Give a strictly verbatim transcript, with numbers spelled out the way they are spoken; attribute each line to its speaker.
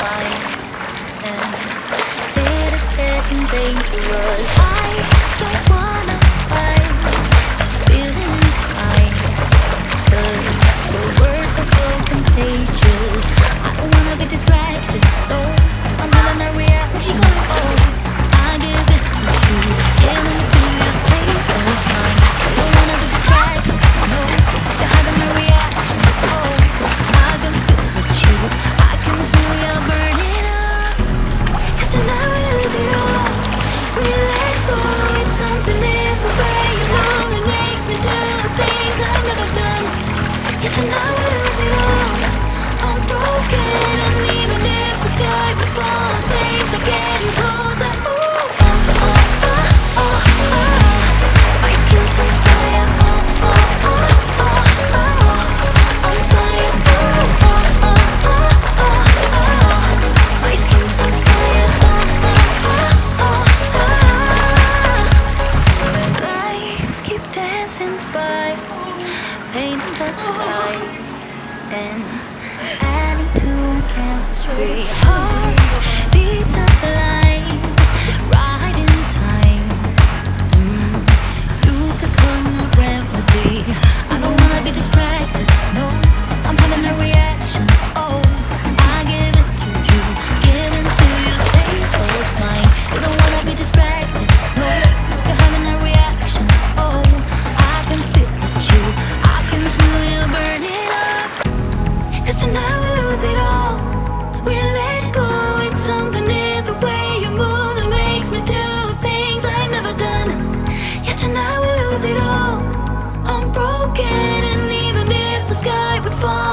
Speaker 1: fine, and it is getting dangerous. I don't wanna fight the feeling inside, 'cause the words are so contagious. I don't wanna be distracted, no, I'm not in a reaction. Oh, I give it to you, give into your state of mind. You don't wanna be distracted, no, you're having a reaction. Oh, I can feel with you, I can feel you burning up. 'Cause now we lose it all, we let go. It's something in the way you move that makes me do things I've never done. Yet now we lose it all, I'm broken. And even if the sky would fall, flames are getting closer. Ooh, oh, oh, oh, oh, oh. My skin's on fire. Oh, oh, oh, oh, oh. On fire. Oh, oh, oh, oh, oh, oh. My skin's on fire. Oh, oh, oh, oh. Lights keep dancing by, painting the sky and adding to chemistry. Heart beats a line, right in time. Mm, you've become a remedy. I don't wanna be distracted, no, I'm having a reaction. Oh, I give it to you, give into your state of mind. You don't wanna be distracted, no, you're having a reaction. Oh, I can feel it, you, I can feel you burning up. 'Cause tonight we lose it all, we let go. It's something in the way you move that makes me do things I've never done. Yet tonight we lose it all, I'm broken. And even if the sky would fall,